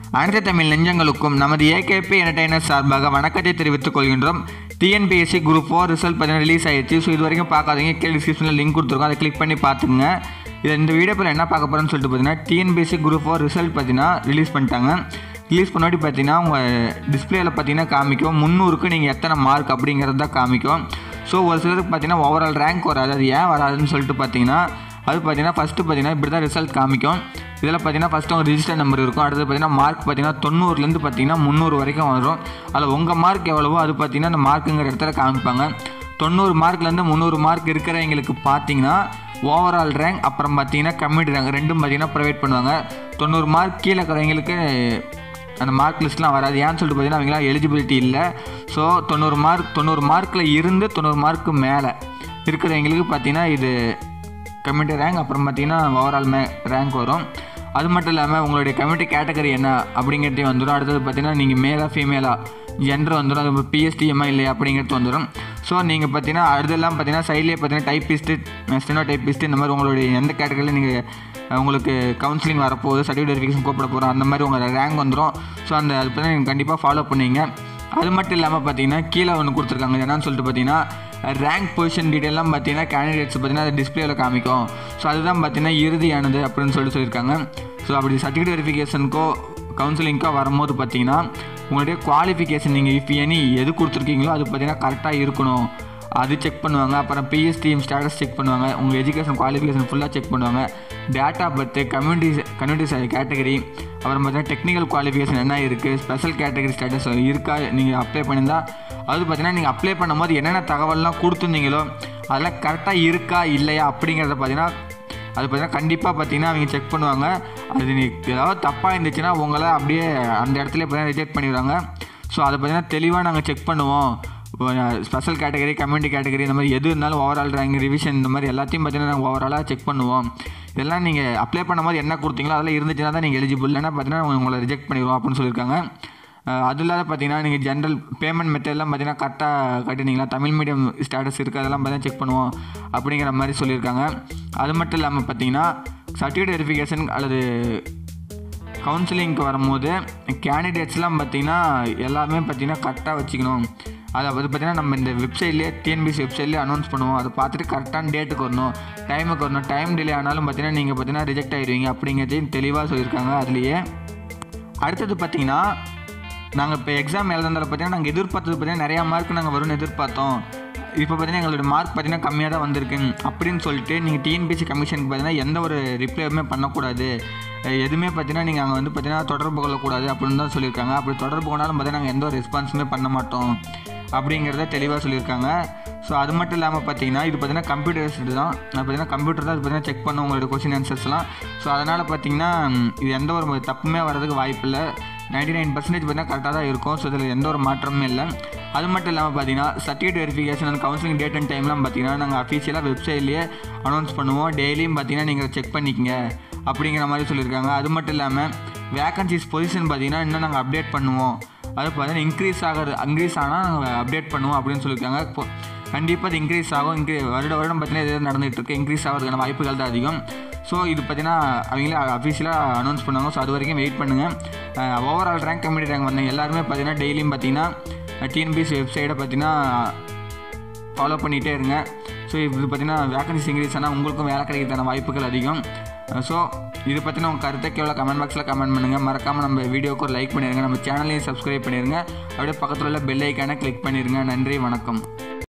அனைத்து தமிழ் நெஞ்சங்களுக்கும் நமது AKP entertainer சார்பாக வணக்கத்தை தெரிவித்துக் கொள்கின்றோம். டிஎன்பிஎஸ்சி குரூப் 4 ரிசல்ட் பார்த்தீங்கன்னா ரிலீஸ் ஆயிடுச்சு. ஸோ இது வரைக்கும் பார்க்காதீங்க, கீழே டிஸ்கிரிப்ஷனில் லிங்க் கொடுத்துருக்கோம், அதை கிளிக் பண்ணி பார்த்துங்க. இந்த வீடியோவில் என்ன பார்க்க போகிறோன்னு சொல்லிட்டு பார்த்தீங்கன்னா டிஎன்பிஎஸ்சி குரூப் 4 ரிசல்ட் பார்த்தீங்கன்னா ரிலீஸ் பண்ணிட்டாங்க. ரிலீஸ் பண்ணாட்டி பார்த்தீங்கன்னா உங்கள் டிஸ்பிளேயில் பார்த்தீங்கன்னா காமிக்கும் 300க்கு நீங்கள் எத்தனை மார்க் அப்படிங்கிறது தான் காமிக்கும். ஸோ ஒரு சிலருக்கு பார்த்தீங்கன்னா ஓவரால் ரேங்க் வராது. அது ஏன் வராதுன்னு சொல்லிட்டு பார்த்தீங்கன்னா அது பார்த்தீங்கன்னா ஃபஸ்ட்டு பார்த்தீங்கன்னா இப்படி தான் ரிசல்ட் காமிக்கும். இதில் பார்த்தீங்கன்னா ஃபஸ்ட்டு உங்கள் ரிஜிஸ்டர் நம்பர் இருக்கும். அடுத்து பார்த்தீங்கன்னா மார்க் பார்த்தீங்கன்னா 90லேருந்து பார்த்தீங்கன்னா 300 வரைக்கும் வரும். அதில் உங்கள் மார்க் எவ்வளவோ அது பார்த்தீங்கன்னா அந்த மார்க்குங்கிற இடத்துல காமிப்பாங்க. 90 மார்க்லேருந்து 300 மார்க் இருக்கிறவங்களுக்கு பார்த்தீங்கன்னா ஓவரால் ரேங்க், அப்புறம் பார்த்தீங்கன்னா கம்யூனிட்டி ரேங்க் ரெண்டும் பார்த்தீங்கன்னா ப்ரொவைட் பண்ணுவாங்க. 90 மார்க் கீழே இருக்கிறவங்களுக்கு அந்த மார்க் லிஸ்ட்லாம் வராது. ஏன்னு சொல்லிட்டு பார்த்தீங்கன்னா அவங்களாம் எலிஜிபிலிட்டி இல்லை. ஸோ 90 மார்க்கில் இருந்து 90 மார்க்கு மேலே இருக்கிறவங்களுக்கு பார்த்தீங்கன்னா இது கம்யூனிட்டி ரேங்க், அப்புறம் பார்த்தீங்கன்னா ஓவரால் ரேங்க் வரும். அது மட்டும் இல்லாமல் உங்களுடைய கம்யூனிட்டி கேட்டகரி என்ன அப்படிங்கிறதையும் வந்துடும். அடுத்தது பார்த்தீங்கன்னா நீங்கள் மேலாக ஃபீமேலாக ஜெண்டர் வந்துடும். அது பிஎஸ்டிஎம்மா இல்லையா அப்படிங்கிறது வந்துடும். ஸோ நீங்கள் பார்த்தீங்கன்னா அடுத்தெல்லாம் பார்த்தீங்கன்னா சைட்லேயே பார்த்தீங்கன்னா டைப்பிஸ்ட்டு, ஸ்டெனோ டைப்பிஸ்ட்டு, இந்த மாதிரி உங்களுடைய எந்த கேட்டகரியில் நீங்கள் உங்களுக்கு கவுன்சிலிங் வரப்போகுது, சர்டிஃபிகேட் வெரிஃபிகேஷன் கூப்பிட போகிறோம், அந்த மாதிரி உங்கள் ரேங்க் வந்துடும். ஸோ அது பார்த்தீங்கன்னா நீங்கள் கண்டிப்பாக ஃபாலோ பண்ணுவீங்க. அது மட்டும் இல்லாமல் பார்த்தீங்கன்னா கீழே ஒன்று கொடுத்துருக்காங்க. என்னன்னு சொல்லிட்டு பார்த்தீங்கன்னா ரேங்க் பொசிஷன் டீட்டெயிலாம் பார்த்தீங்கன்னா கேண்டிடேட்ஸ் பார்த்தீங்கன்னா அது டிஸ்பிளேயில் காமிக்கும். ஸோ அதுதான் பார்த்தீங்கன்னா இறுதியானது அப்படின்னு சொல்லியிருக்காங்க. ஸோ அப்படி சர்டிஃபிகேட் வெரிஃபிகேஷனுக்கோ கவுன்சிலிங்க்கோ வரும்போது பார்த்தீங்கன்னா உங்களுடைய குவாலிஃபிகேஷன் நீங்கள் எது கொடுத்துருக்கீங்களோ அது பார்த்தீங்கன்னா கரெக்டாக இருக்கணும், அது செக் பண்ணுவாங்க. அப்புறம் பிஎஸ்டிஎம் ஸ்டேட்டஸ் செக் பண்ணுவாங்க. உங்கள் எஜுகேஷன் குவாலிஃபிகேஷன் ஃபுல்லாக செக் பண்ணுவாங்க. Date of birth, community category, அப்புறம் பார்த்தீங்கன்னா டெக்னிக்கல் குவாலிஃபிகேஷன் என்ன இருக்குது, ஸ்பெஷல் கேட்டகரி ஸ்டேட்டஸ் இருக்கா, நீங்கள் அப்ளை பண்ணியிருந்தால் அது பார்த்தீங்கன்னா நீங்கள் அப்ளை பண்ணும்போது என்னென்ன தகவல்லாம் கொடுத்துருந்தீங்களோ அதெல்லாம் கரெக்டாக இருக்கா இல்லையா அப்படிங்கிறத பார்த்தீங்கன்னா கண்டிப்பாக பார்த்தீங்கன்னா அவங்க செக் பண்ணுவாங்க. அது ஏதாவது தப்பாக இருந்துச்சுன்னா உங்களை அப்படியே அந்த இடத்துல பார்த்தீங்கன்னா ரிஜெக்ட் பண்ணிடுவாங்க. ஸோ அதை பார்த்தீங்கன்னா தெளிவாக நாங்கள் செக் பண்ணுவோம். ஸ்பெஷல் கேட்டகரி, கம்யூனிட்டி கேட்டகரி, இந்த மாதிரி எது இருந்தாலும் ஓவரால் ரேங்க், ரிவிஷன், இந்த மாதிரி எல்லாத்தையும் பார்த்தீங்கன்னா நாங்கள் ஓவராலாக செக் பண்ணுவோம். இதெல்லாம் நீங்கள் அப்ளை பண்ணும்போது என்ன கொடுத்தீங்களோ அதெல்லாம் இருந்துச்சுன்னா தான் நீங்கள் எலிஜிபிள், இல்லைன்னா பார்த்தீங்கன்னா உங்களை ரிஜெக்ட் பண்ணிடுவோம் அப்படின்னு சொல்லியிருக்காங்க. அது இல்லாத பார்த்தீங்கன்னா நீங்கள் ஜென்ரல் பேமெண்ட் மெத்தட்லாம் பார்த்தீங்கன்னா கரெக்டாக கட்டினீங்களா, தமிழ் மீடியம் ஸ்டேட்டஸ் இருக்குது, அதெல்லாம் பார்த்தீங்கன்னா செக் பண்ணுவோம் அப்படிங்கிற மாதிரி சொல்லியிருக்காங்க. அது மட்டும் இல்லாமல் பார்த்தீங்கன்னா சர்டிஃபிகேட் வெரிஃபிகேஷன் அல்லது கவுன்சிலிங்க்கு வரும்போது கேண்டிடேட்ஸ்லாம் பார்த்தீங்கன்னா எல்லாமே பார்த்தீங்கன்னா கரெக்டாக வச்சுக்கணும். அது பார்த்தீங்கன்னா நம்ம இந்த வெப்சைட்லேயே டிஎன்பிஎஸ்சி வெப்சைட்லேயே அனௌன்ஸ் பண்ணுவோம். அதை பார்த்துட்டு கரெக்டான டேட்டுக்கு வரணும், டைமுக்கு வரணும். டைம் டிலே ஆனாலும் பார்த்தீங்கன்னா நீங்கள் பார்த்தீங்கன்னா ரிஜெக்ட் ஆகிடுவீங்க அப்படிங்கிறதையும் தெளிவாக சொல்லியிருக்காங்க. அதுலேயே அடுத்தது பார்த்தீங்கன்னா நாங்கள் இப்போ எக்ஸாம் எழுதுனதில் பார்த்தீங்கன்னா நாங்கள் எதிர்பார்த்தது பார்த்தீங்கன்னா நிறையா மார்க் நாங்கள் வரும்னு எதிர்பார்த்தோம். இப்போ பார்த்தீங்கன்னா எங்களோட மார்க் பார்த்தீங்கன்னா கம்மியாக தான் வந்திருக்கு அப்படின்னு சொல்லிட்டு நீங்கள் டிஎன்பிஎஸ்சி கமிஷனுக்கு பார்த்தீங்கன்னா எந்த ஒரு ரிப்ளையுமே பண்ணக்கூடாது, எதுவுமே பார்த்தீங்கன்னா நீங்கள் அங்கே வந்து பார்த்தீங்கன்னா தொடர்பு கொள்ளக்கூடாது அப்படின்னு தான் சொல்லியிருக்காங்க. அப்படி தொடர்பு கொண்டாலும் பார்த்தீங்கன்னா நாங்கள் எந்த ஒரு ரெஸ்பான்ஸுமே பண்ண மாட்டோம் அப்படிங்கிறத தெளிவாக சொல்லியிருக்காங்க. ஸோ அது மட்டும் இல்லாமல் பார்த்தீங்கன்னா இது பார்த்தீங்கன்னா கம்ப்யூட்டர் தான், பார்த்தீங்கன்னா கம்ப்யூட்டர் தான் இது பார்த்தீங்கன்னா செக் பண்ணும் உங்களோட கொஸ்டின் ஆன்சர்ஸ்லாம். ஸோ அதனால் பார்த்தீங்கன்னா இது எந்த ஒரு தப்புமே வர்றதுக்கு வாய்ப்பு இல்லை. 99% பார்த்தீங்கன்னா கரெக்டாக தான் இருக்கும். ஸோ இதில் எந்த ஒரு மாற்றமுமே இல்லை. அது மட்டும் இல்லாமல் பார்த்தீங்கன்னா certificate verification and counselling date and டைம்லாம் பார்த்தீங்கன்னா நாங்கள் அஃபீஷியலாக வெப்சைட்லேயே அனௌன்ஸ் பண்ணுவோம். டெய்லியும் பார்த்தீங்கன்னா நீங்கள் செக் பண்ணிக்கங்க அப்படிங்கிற மாதிரி சொல்லியிருக்காங்க. அது மட்டும் இல்லாமல் வேகன்சிஸ் பொசிஷன் பார்த்தீங்கன்னா இன்னும் நாங்கள் அப்டேட் பண்ணுவோம். அது பார்த்தீங்கன்னா இன்க்ரீஸ் ஆனால் நாங்கள் அப்டேட் பண்ணுவோம் அப்படின்னு சொல்லியிருக்காங்க. இப்போ கண்டிப்பாக அது இன்க்ரீஸ் ஆகும். வருடம் பார்த்தீங்கன்னா எதாவது நடந்துகிட்டு இருக்குது, இன்க்ரீஸ் ஆகிறதுக்கான வாய்ப்புகள் தான் அதிகம். ஸோ இது பார்த்தீங்கன்னா அவங்களே அஃபீஷியலாக அனௌன்ஸ் பண்ணுவாங்க. ஸோ அது வரைக்கும் வெயிட் பண்ணுங்கள். ஓவரால் ரேங்க், கம்யூனிட்டி ரேங்க் வந்தாங்க எல்லாருமே பார்த்தீங்கன்னா டெய்லியும் பார்த்தீங்கன்னா டிஎன்பிஎஸ்சி வெப்சைட்டை பார்த்தீங்கன்னா ஃபாலோ பண்ணிகிட்டே இருங்க. ஸோ இது பார்த்தீங்கன்னா வேகன்சி இன்க்ரீஸ் ஆனால் உங்களுக்கும் வேலை கிடைக்கிறதான வாய்ப்புகள் அதிகம். ஸோ இது பற்றின உங்கள் கருத்தை கேவல கமெண்ட் பாக்ஸில் கமெண்ட் பண்ணுங்கள். மறக்காமல் நம்ம வீடியோக்கு ஒரு லைக் பண்ணிடுங்க, நம்ம சேனலையும் சப்ஸ்கிரைப் பண்ணிடுங்க, அப்படியே பக்கத்தில் உள்ள பெல் ஐக்கானை கிளிக் பண்ணிடுங்க. நன்றி, வணக்கம்.